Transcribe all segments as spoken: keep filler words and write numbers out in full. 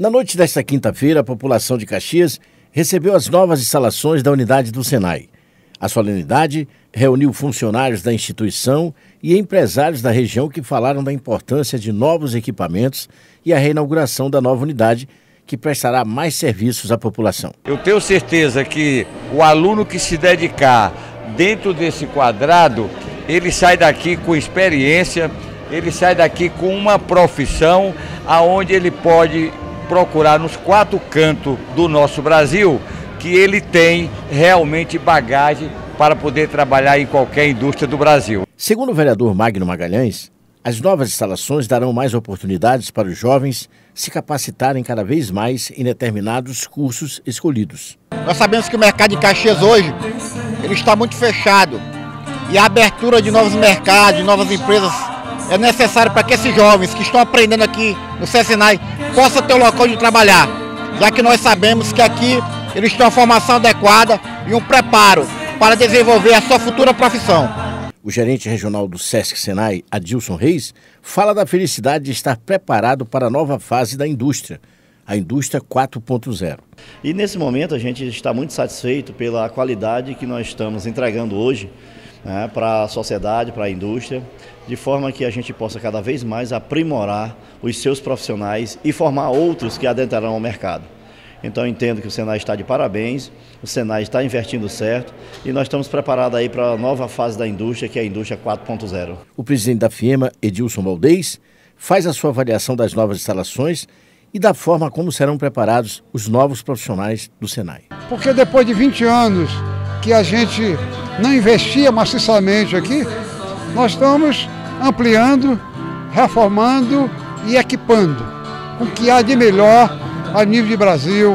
Na noite desta quinta-feira, a população de Caxias recebeu as novas instalações da unidade do Senai. A solenidade reuniu funcionários da instituição e empresários da região que falaram da importância de novos equipamentos e a reinauguração da nova unidade, que prestará mais serviços à população. Eu tenho certeza que o aluno que se dedicar dentro desse quadrado, ele sai daqui com experiência, ele sai daqui com uma profissão aonde ele pode procurar nos quatro cantos do nosso Brasil, que ele tem realmente bagagem para poder trabalhar em qualquer indústria do Brasil. Segundo o vereador Magno Magalhães, as novas instalações darão mais oportunidades para os jovens se capacitarem cada vez mais em determinados cursos escolhidos. Nós sabemos que o mercado de Caxias hoje ele está muito fechado e a abertura de novos mercados, de novas empresas é necessário para que esses jovens que estão aprendendo aqui no Senai possam ter um local de trabalhar, já que nós sabemos que aqui eles têm uma formação adequada e um preparo para desenvolver a sua futura profissão. O gerente regional do Sesc Senai, Adilson Reis, fala da felicidade de estar preparado para a nova fase da indústria, a indústria quatro ponto zero. E nesse momento a gente está muito satisfeito pela qualidade que nós estamos entregando hoje, né, para a sociedade, para a indústria, de forma que a gente possa cada vez mais aprimorar os seus profissionais e formar outros que adentrarão ao mercado. Então eu entendo que o Senai está de parabéns, o Senai está investindo certo e nós estamos preparados aí para a nova fase da indústria, que é a indústria quatro ponto zero. O presidente da FIEMA, Edilson Valdez, faz a sua avaliação das novas instalações e da forma como serão preparados os novos profissionais do Senai. Porque depois de vinte anos que a gente não investia maciçamente aqui, nós estamos ampliando, reformando e equipando o que há de melhor a nível de Brasil,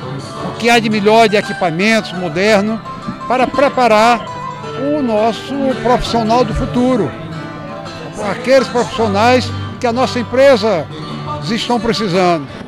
o que há de melhor de equipamentos modernos para preparar o nosso profissional do futuro, aqueles profissionais que a nossa empresa estão precisando.